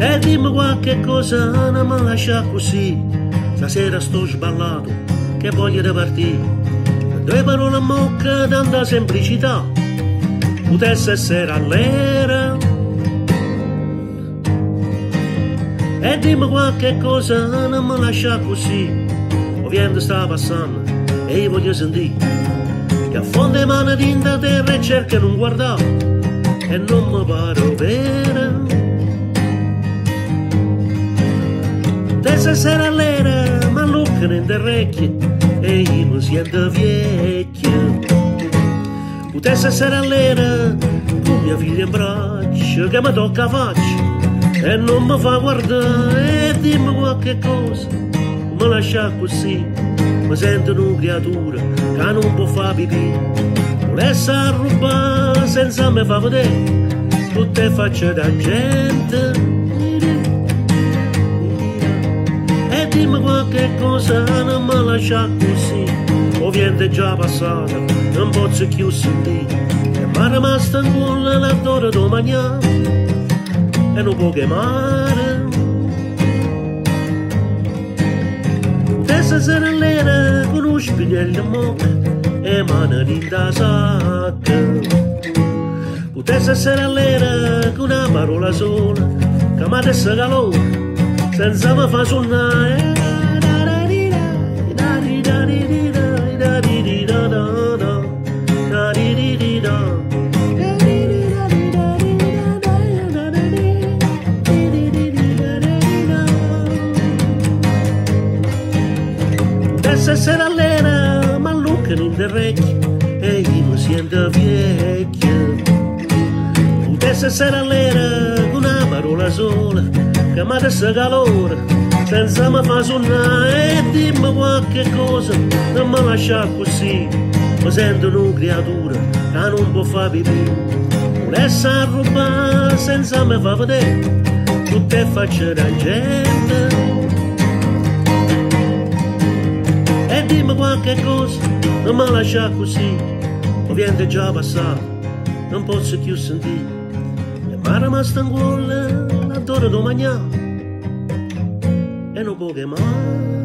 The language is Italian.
E dimmi qualche cosa, non mi lascia così. Stasera sto sballato, che voglio di partire. Due parole a mocca, tanta semplicità. Potesse essere all'era. E dimmi qualche cosa, non mi lascia così. O vento sta passando e io voglio sentire. Che affonda le mani dinda terra e cerca non guardare. E non mi pare vera. Potesse essere all'era, ma luccano in orecchie e io mi sento vecchio. Potesse essere all'era con mia figlia in braccio che mi tocca faccia e non mi fa guardare. E dimmi qualche cosa, mi lascia così. Mi sento una creatura che non può fare pipì. Volesse rubare senza me fa vedere tutte facce da gente. E dimmi qualche cosa, non mi lascia così. O vento è già passata, non posso più sentire. E mi è rimasta in cuore l'odore domani e non può chiamare. Potesse essere all'era con uno spinello in bocca e mani in da sacca. Potesse essere all'era con una parola sola che mi desse calore senza mi fa suonare. Potesse essere all'era, ma luccano in orecchie e io mi sento vecchio. Potesse essere all'era con una parola sola che mi desse calore senza mi fa suonare. E dimmi qualche cosa, non mi lascia così. Mi sento una creatura che non può fare pipì. Volesse rubare senza mi fa vedere tutte facce da gente. E dimmi qualche cosa, non mi lascia così. O vento è già passato, non posso più sentire. E mi è rimasta in cuore l'odore domani e non può chiamare.